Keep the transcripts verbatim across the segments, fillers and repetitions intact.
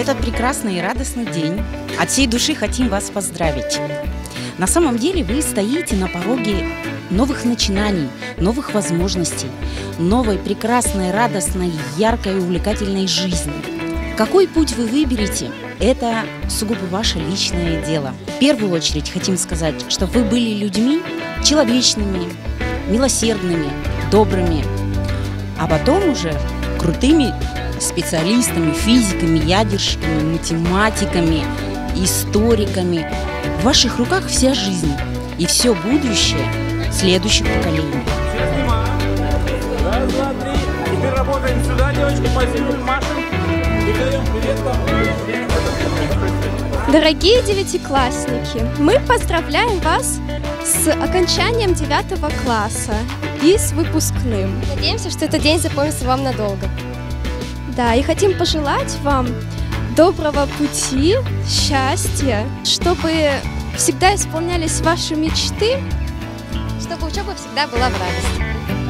этот прекрасный и радостный день от всей души хотим вас поздравить. На самом деле вы стоите на пороге новых начинаний, новых возможностей, новой прекрасной, радостной, яркой и увлекательной жизни. Какой путь вы выберете, это сугубо ваше личное дело. В первую очередь хотим сказать, что вы были людьми человечными, милосердными, добрыми, а потом уже крутыми специалистами, физиками, ядерщиками, математиками, историками. В ваших руках вся жизнь и все будущее следующих поколений. Все снимаем. Раз, два, три. Теперь работаем сюда, девочки, позируем, машем. И даем привет там. Дорогие девятиклассники, мы поздравляем вас с окончанием девятого класса и с выпускным. Надеемся, что этот день запомнится вам надолго. Да, и хотим пожелать вам доброго пути, счастья, чтобы всегда исполнялись ваши мечты, чтобы учеба всегда была в радость.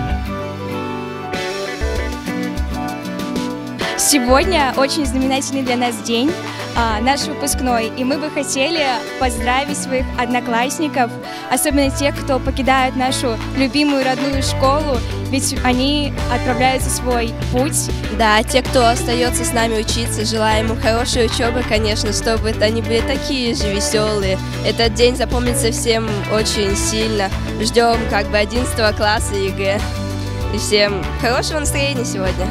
Сегодня очень знаменательный для нас день, наш выпускной, и мы бы хотели поздравить своих одноклассников, особенно тех, кто покидает нашу любимую родную школу, ведь они отправляются в свой путь. Да, те, кто остается с нами учиться, желаем им хорошей учебы, конечно, чтобы они были такие же веселые. Этот день запомнится всем очень сильно. Ждем как бы одиннадцатого класса ЕГЭ. И всем хорошего настроения сегодня.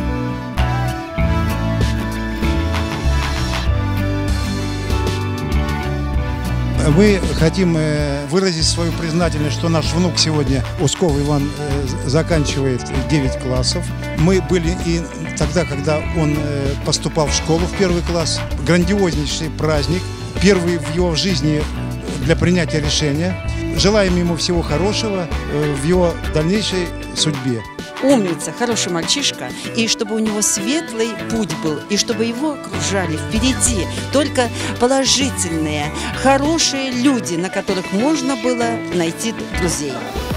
Мы хотим выразить свою признательность, что наш внук сегодня, Усков Иван, заканчивает девять классов. Мы были и тогда, когда он поступал в школу в первый класс. Грандиознейший праздник, первый в его жизни для принятия решения. Желаем ему всего хорошего в его дальнейшей судьбе. Умница, хороший мальчишка, и чтобы у него светлый путь был, и чтобы его окружали впереди только положительные, хорошие люди, на которых можно было найти друзей.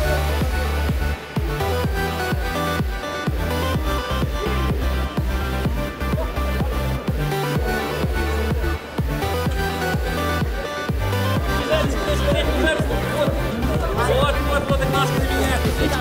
Вот, вот, вот, и Машка на меня.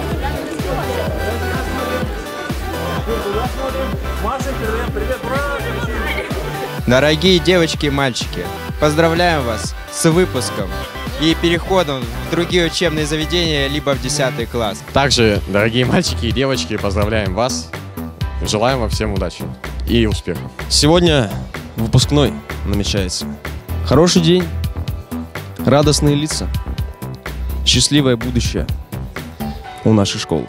Дорогие девочки и мальчики, поздравляем вас с выпуском и переходом в другие учебные заведения, либо в десятый класс. Также, дорогие мальчики и девочки, поздравляем вас, желаем вам всем удачи и успехов. Сегодня выпускной намечается. Хороший день, радостные лица, счастливое будущее у нашей школы.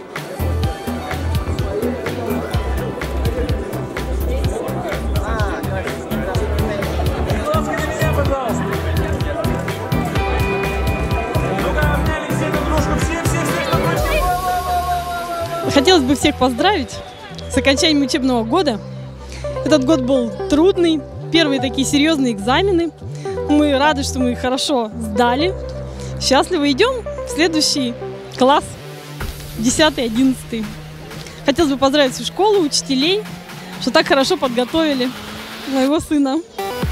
Хотелось бы всех поздравить с окончанием учебного года. Этот год был трудный, первые такие серьезные экзамены. Мы рады, что мы хорошо сдали. Счастливо идем в следующий класс, десятый, одиннадцатый. Хотелось бы поздравить всю школу, учителей, что так хорошо подготовили моего сына.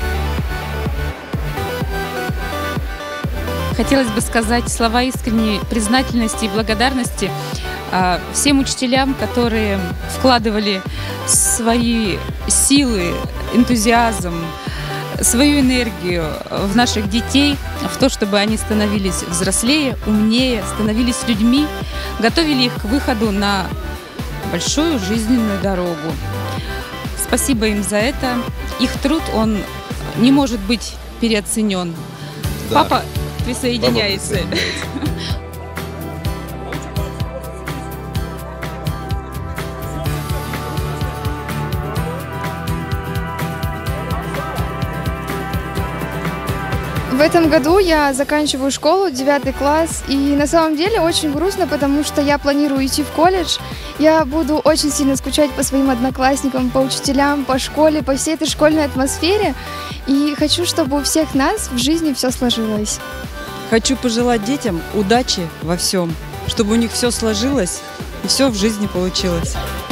Хотелось бы сказать слова искренней признательности и благодарности всем учителям, которые вкладывали свои силы, энтузиазм, свою энергию в наших детей, в то, чтобы они становились взрослее, умнее, становились людьми, готовили их к выходу на большую жизненную дорогу. Спасибо им за это. Их труд, он не может быть переоценен. Да. Папа присоединяется. Папа присоединяется. В этом году я заканчиваю школу, девятый класс, и на самом деле очень грустно, потому что я планирую идти в колледж. Я буду очень сильно скучать по своим одноклассникам, по учителям, по школе, по всей этой школьной атмосфере. И хочу, чтобы у всех нас в жизни все сложилось. Хочу пожелать детям удачи во всем, чтобы у них все сложилось и все в жизни получилось.